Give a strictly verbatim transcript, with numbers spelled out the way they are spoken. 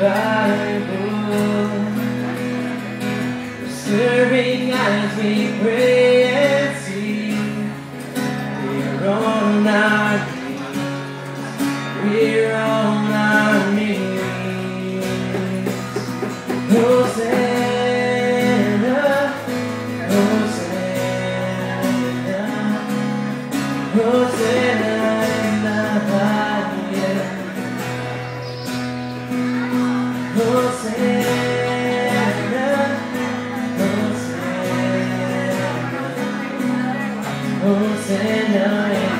Bible, stirring as we pray and sing. We're on our knees, we're on our knees. Hosanna, Hosanna, Hosanna in the highest. Hosanna, Hosanna, Hosanna.